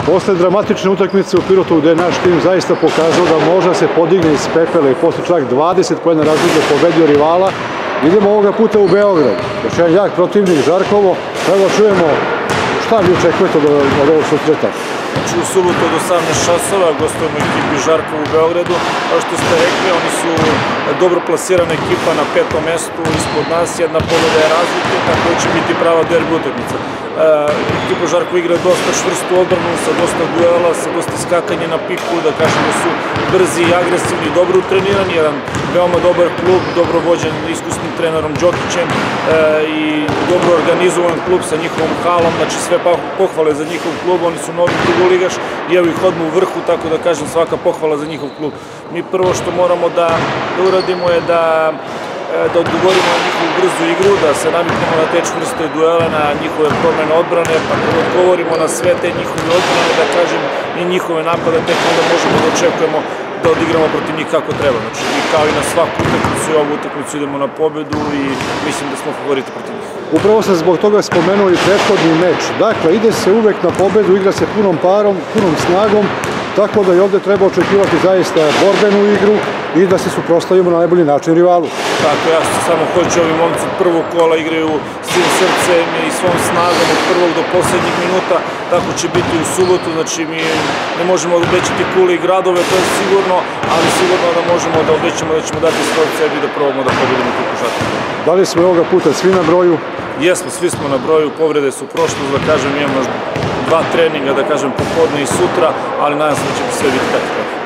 Posle dramatične utakmice u Pirotu gde je naš tim zaista pokazao da može da se podigne iz pepela i posle čak 20 poena razlike pobedio rivala, idemo ovoga puta u Beograd. Još jedan jak protivnik Žarkovo. Evo čujemo šta vi očekujete od ovog susreta. Znači u subotu od 18 časova gostujemo ekipi Žarkovo u Beogradu. Kao što ste rekli, oni su dobro plasirana ekipa na 5. mestu, ispod nas jedna pobeda je razlike, tako da će biti prava derbi utakmica. Ekipa Žarkovo igra dosta čvrstu odbranu, sa dosta duela, sa dosta skakanja na piku, da kažem da su brzi i agresivni, dobro utrenirani, jedan veoma dobar klub, dobro vođen iskusnim trenerom Đokićem i dobro organizovan klub sa njihovom halom, znači sve pohvale za njihov klub, oni su novi drugoligaš i evo ih odmah u vrhu, tako da kažem svaka pohvala za njihov klub. Mi prvo što moramo da uradimo je da odgovorimo na njihovu brzu igru, da se naviknemo na te čvrste duele, na njihove promene odbrane, pa kad odgovorimo na sve te njihove odbrane, da kažem, i njihove napade, tek onda možemo da očekujemo da odigramo protiv njih kako treba. Znači, mi kao i na svaku utakmicu i ovu utakmicu idemo na pobedu i mislim da smo favoriti protiv njih. Upravo sam zbog toga spomenuo i prethodni meč. Dakle, ide se uvek na pobedu, igra se punom parom, punom snagom, tako da i ovde treba očekivati zaista borbenu igru i da se suprotstavimo na najbolji način rivalu. Tako, ja samo hoću, ovi momci od prvog kola igraju svim srcem i svom snagom od prvog do poslednjih minuta, tako će biti u subotu, znači mi ne možemo obećati kule i gradove, to je sigurno, ali sigurno da možemo da obećamo da ćemo dati sve od sebi da probamo da pobedimo ekipu Žarkovo. Da li smo ovoga puta svi na broju? Jesmo, svi smo na broju, povrede su prošlost, da kažem, imamo 2 treninga, da kažem, popodne i sutra, ali nadam se da će sve biti tako.